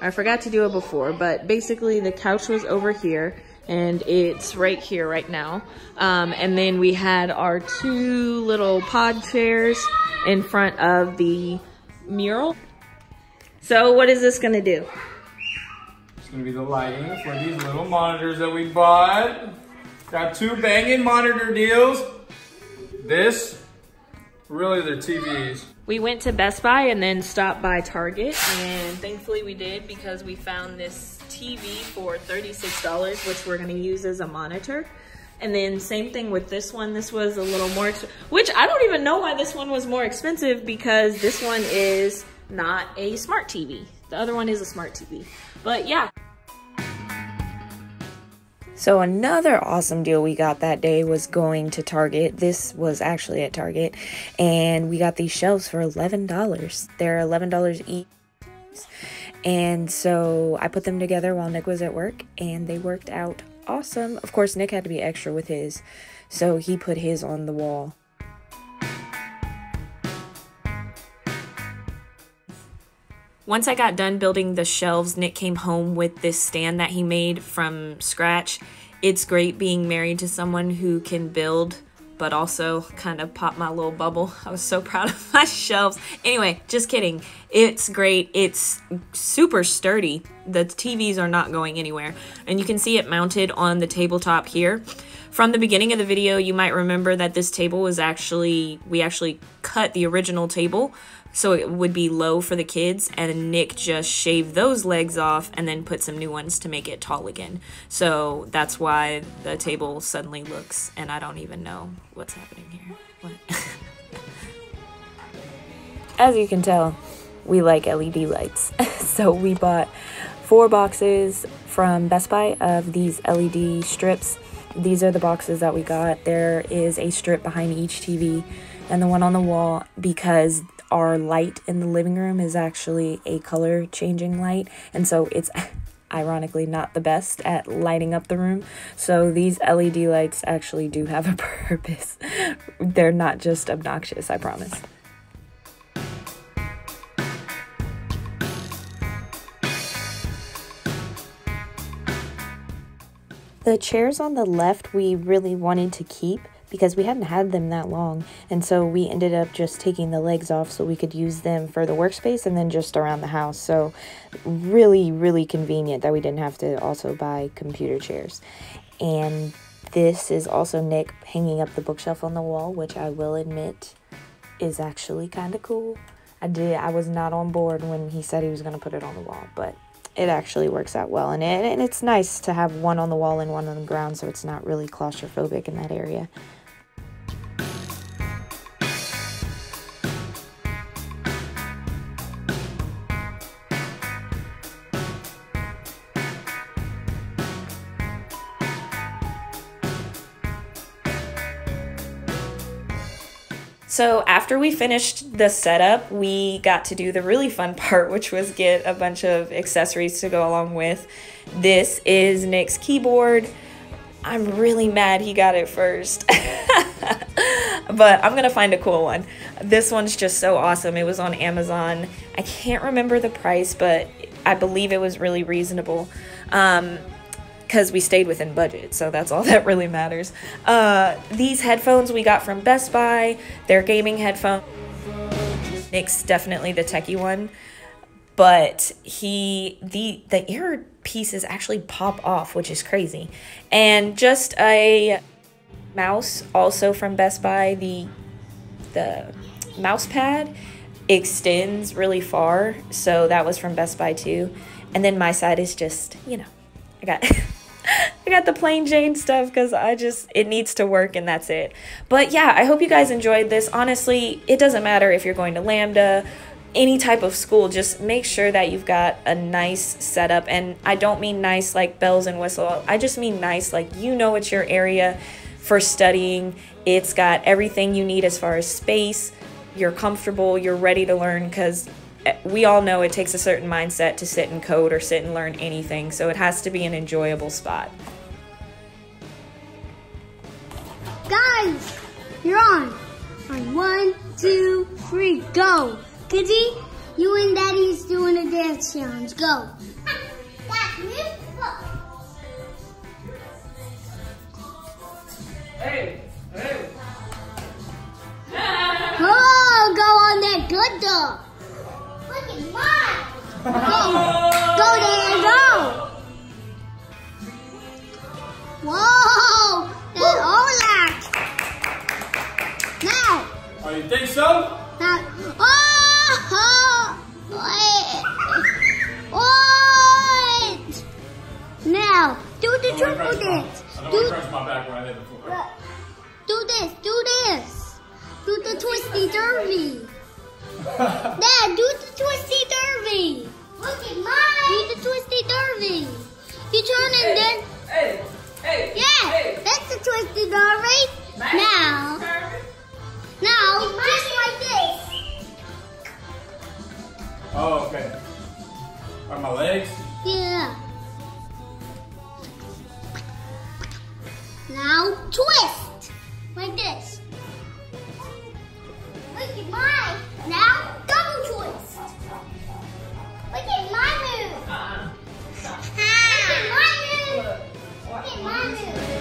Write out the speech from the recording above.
I forgot to do it before, but basically the couch was over here and it's right here right now. And then we had our 2 little pod chairs in front of the mural. So what is this gonna do? It's gonna be the lighting for these little monitors that we bought. Got 2 banging monitor deals. This, really they're TVs. We went to Best Buy and then stopped by Target, and thankfully we did because we found this TV for $36, which we're gonna use as a monitor. And then same thing with this one. This was a little more, which I don't even know why this one was more expensive because this one is not a smart TV. The other one is a smart TV, but yeah. So another awesome deal we got that day was going to Target. This was actually at Target, and we got these shelves for $11. They're $11 each. And so I put them together while Nick was at work, and they worked out awesome. Of course, Nick had to be extra with his, so he put his on the wall. Once I got done building the shelves, Nick came home with this stand that he made from scratch. It's great being married to someone who can build, but also kind of pop my little bubble. I was so proud of my shelves. Anyway, just kidding. It's great. It's super sturdy. The TVs are not going anywhere. And you can see it mounted on the tabletop here. From the beginning of the video, you might remember that this table was we actually cut the original table so it would be low for the kids, and Nick just shaved those legs off and then put some new ones to make it tall again. So that's why the table suddenly looks, and I don't even know what's happening here. What? As you can tell, we like LED lights. So we bought 4 boxes from Best Buy of these LED strips. These are the boxes that we got. There is a strip behind each TV and the one on the wall because our light in the living room is actually a color changing light, and so it's ironically not the best at lighting up the room. So these LED lights actually do have a purpose. They're not just obnoxious, I promise. The chairs on the left we really wanted to keep because we hadn't had them that long, and so we ended up just taking the legs off so we could use them for the workspace and then just around the house. So really convenient that we didn't have to also buy computer chairs. And this is also Nick hanging up the bookshelf on the wall, which I will admit is actually kind of cool. I was not on board when he said he was going to put it on the wall, but it actually works out well, and it's nice to have one on the wall and one on the ground so it's not really claustrophobic in that area. So after we finished the setup, we got to do the really fun part, which was get a bunch of accessories to go along with. This is Nick's keyboard. I'm really mad he got it first, but I'm gonna find a cool one. This one's just so awesome. It was on Amazon. I can't remember the price, but I believe it was really reasonable. Because we stayed within budget, so that's all that really matters. These headphones we got from Best Buy. They're gaming headphones. Nick's definitely the techie one, but the ear pieces actually pop off, which is crazy. And just a mouse also from Best Buy. The mouse pad extends really far, so that was from Best Buy too. And then my side is just, you know, I got the plain Jane stuff because it needs to work and that's it. But yeah, I hope you guys enjoyed this. Honestly, it doesn't matter if you're going to Lambda, any type of school, just make sure that you've got a nice setup. And I don't mean nice like bells and whistles. I just mean nice like, you know, it's your area for studying. It's got everything you need as far as space. You're comfortable, you're ready to learn, because we all know it takes a certain mindset to sit and code or sit and learn anything, so it has to be an enjoyable spot. Guys, you're on. On 1, 2, 3, go. Kizzy, you and Daddy's doing a dance challenge. Go. Hey, hey. Oh, go on that good dog. Look at mine. Go there, go. Whoa, that's all that. Now. Oh, you think so? Now. Oh, wait. Now, do the triple dance. I don't want to crunch my back when I hit the floor. Do this, do this. Do the twisty derby. Dad, do the twisty derby. Look at mine. Do the twisty derby. You turn and then. Hey, hey. Yeah, hey. that's the twisty derby. Now, just like this. Oh, okay. Are my legs? Yeah. Now twist like this. Look at mine. Now double twist. Look at my move. Look at my move. Look at my move.